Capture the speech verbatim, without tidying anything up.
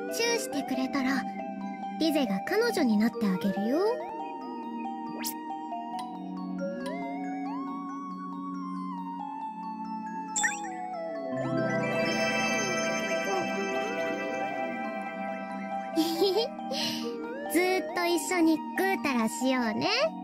チューしてくれたらリゼが彼女になってあげるよ。ずーっと一緒にぐうたらしようね。